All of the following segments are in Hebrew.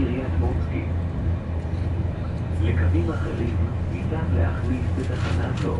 קריית מוצקין. לקווים אחרים ניתן להחליף בתחנה זו.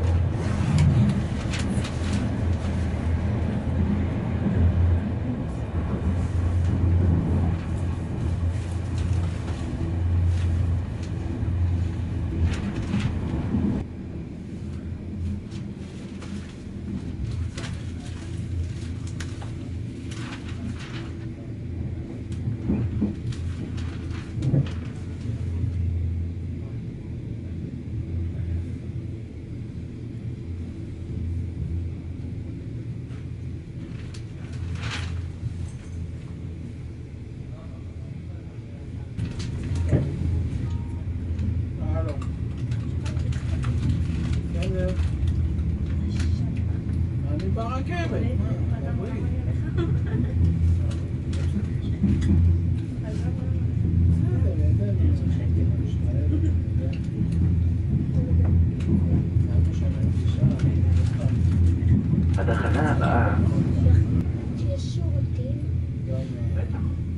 התחנה הבאה יש שירותים? בטח.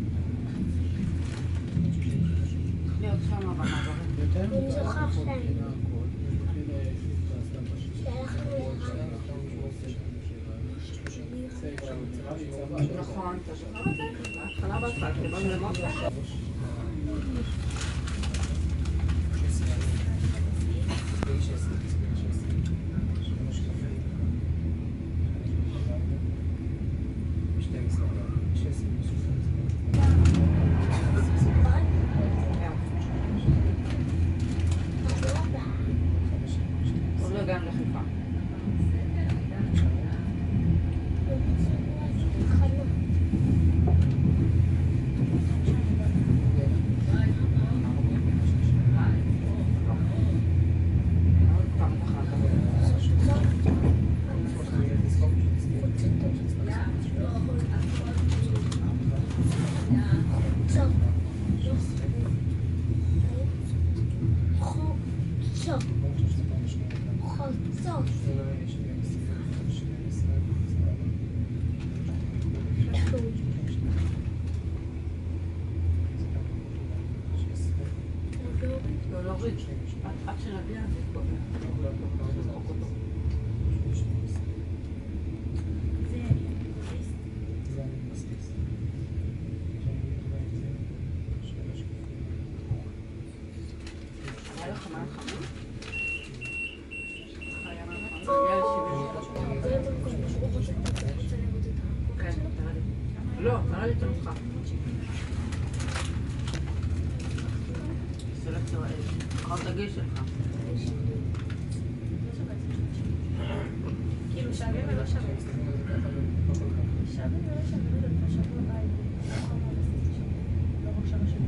אני זוכר שהיינו. נכון, אתה זוכר את זה? בהתחלה בהתחלה, קיבלנו למות לך. עולה גם לחיפה. עד שנגיע זה כבר לזרוק אותו. היה לך מה חמור? היה מה חמור? היה כן, תראה לי. לא, תראה לי את המחר. סלקציה רעש. אחר תגיש שלך. כאילו שווה ולא שווה. שווה ולא שווה. בשבוע בית. לא רק שווה שווה.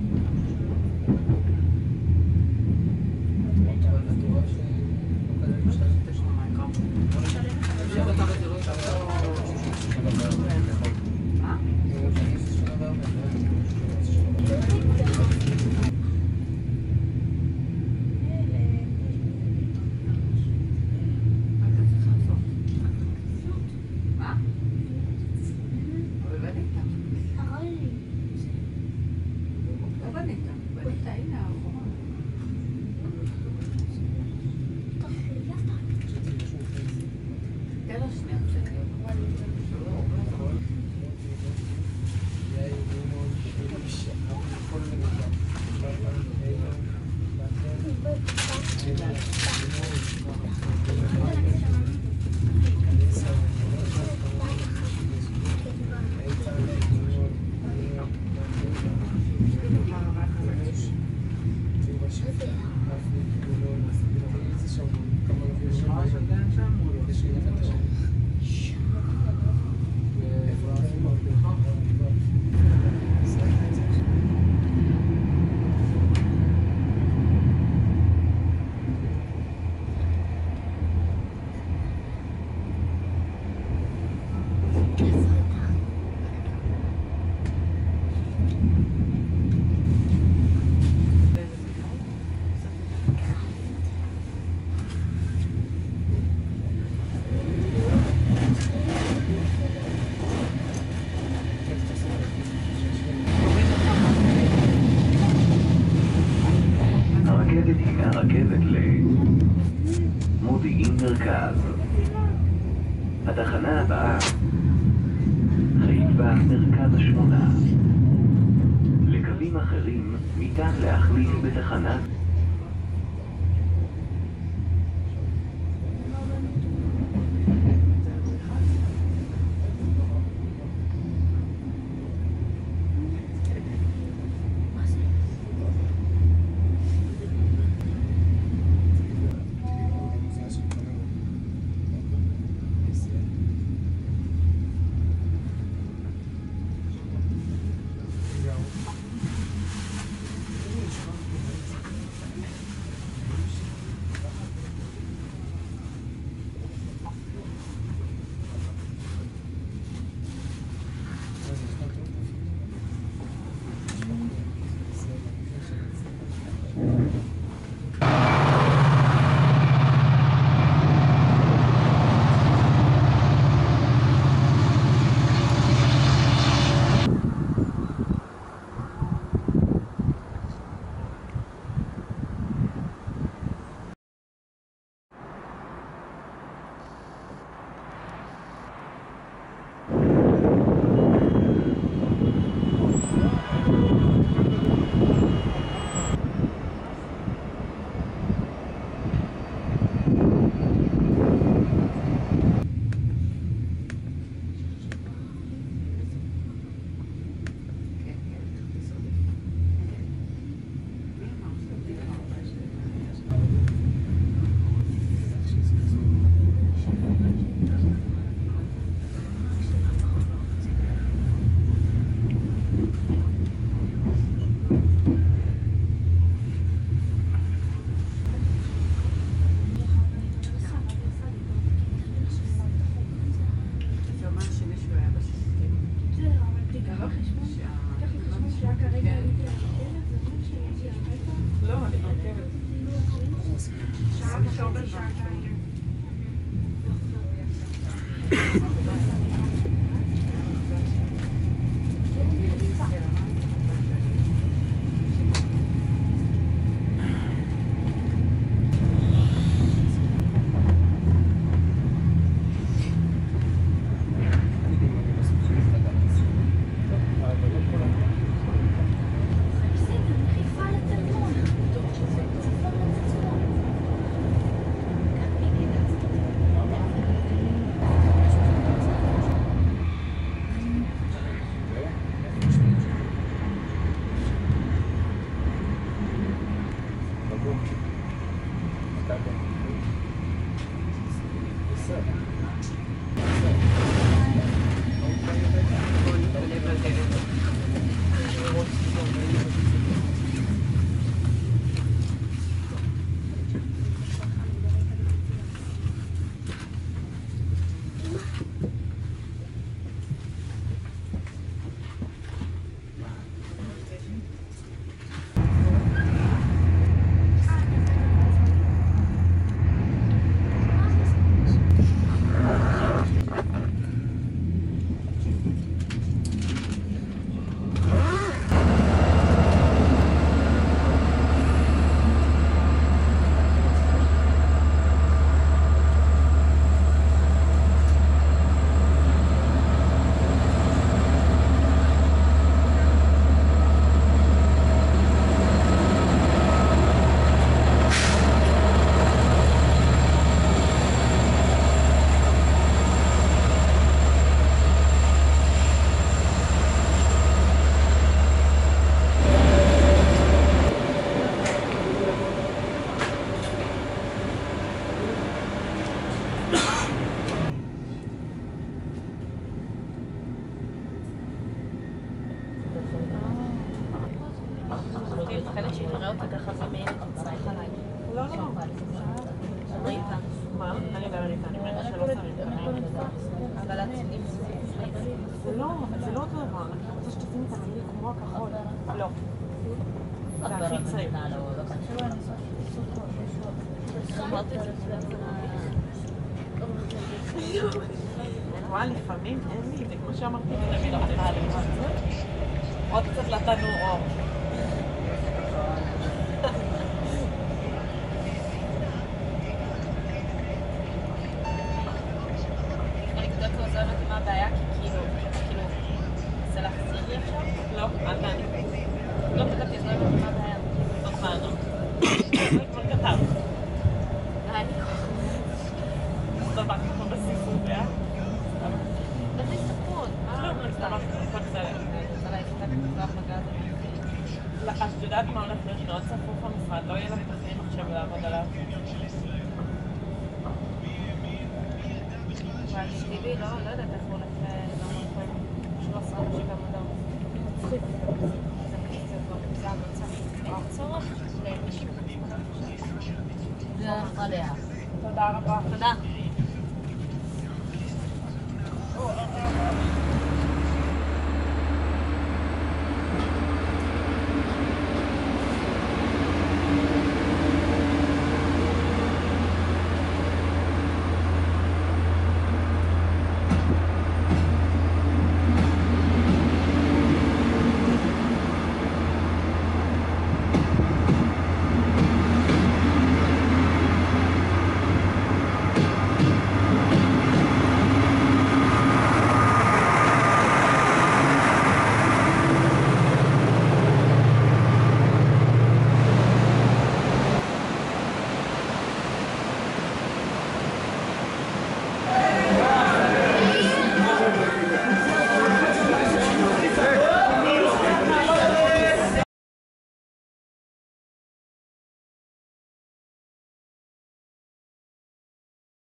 מרכז. התחנה הבאה, חיפה מרכז השמונה. לקווים אחרים ניתן להחליף בתחנה זה לא אותו דבר, אני רוצה שתשימי את המעיל כמו הכחול. לא. זה הכי צעיר. רואה, לפעמים אין לי, זה כמו שאמרתי, תמיד עוד קצת לתנור אור. את יודעת מה הולך להיות מאוד צפוף המשרד, לא יהיה לך תכנין עכשיו לעבוד עליו. אבל שתיבי, לא יודעת איך הוא הולך לעמוד פה עם 13 אנשים בעמודה. מצחיק. זה המצב. אין צורך לנשים. זה אחריה. תודה רבה. תודה.